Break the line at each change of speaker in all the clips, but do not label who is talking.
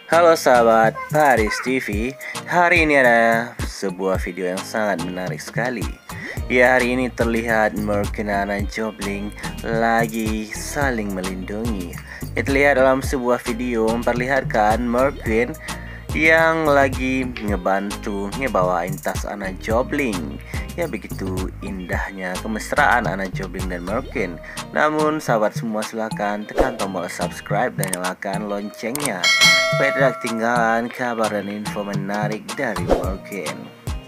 Halo sahabat Paris TV. Hari ini ada sebuah video yang sangat menarik sekali. Ya, hari ini terlihat Merk dan Anna Jobling lagi saling melindungi. Terlihat dalam sebuah video memperlihatkan Merk yang lagi ngebawain tas Anna Jobling. Ya, begitu indahnya kemesraan Anna Jobling dan Merkin. Namun sahabat semua, silahkan tekan tombol subscribe dan nyalakan loncengnya supaya tidak ketinggalan kabar dan info menarik dari Merkin.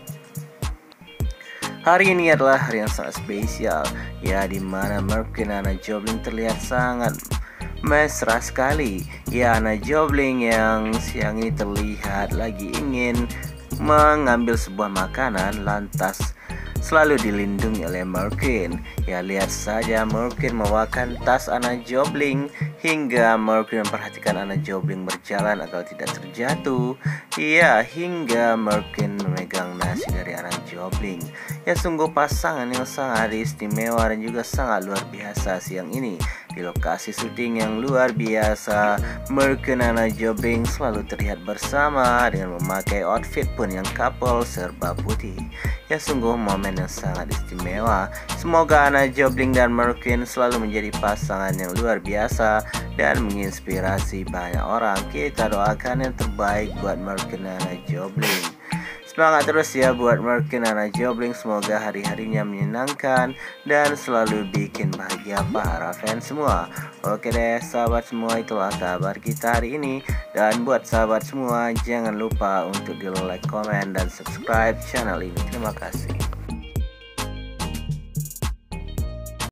Hari ini adalah hari yang sangat spesial, ya, dimana Merkin dan Anna Jobling terlihat sangat mesra sekali. Ya, Anna Jobling yang siang ini terlihat lagi ingin mengambil sebuah makanan, lantas selalu dilindungi oleh Merkin. Ya, lihat saja Merkin membawakan tas Anna Jobling hingga Merkin memperhatikan Anna Jobling berjalan agar tidak terjatuh. Ya, hingga Merkin memegang nasi dari Anna Jobling. Ya, sungguh pasangan yang sangat istimewa dan juga sangat luar biasa siang ini. Di lokasi syuting yang luar biasa, Merkin dan Anna Jobling selalu terlihat bersama dengan memakai outfit pun yang couple serba putih. Ya, sungguh momen yang sangat istimewa. Semoga Anna Jobling dan Merkin selalu menjadi pasangan yang luar biasa dan menginspirasi banyak orang. Kita doakan yang terbaik buat Merkin dan Anna Jobling. Semangat terus ya buat Merkin dan Anna Jobling. Semoga hari-harinya menyenangkan dan selalu bikin bahagia para fans semua. Oke deh sahabat semua, itulah kabar kita hari ini. Dan buat sahabat semua, jangan lupa untuk di like, komen, dan subscribe channel ini. Terima kasih.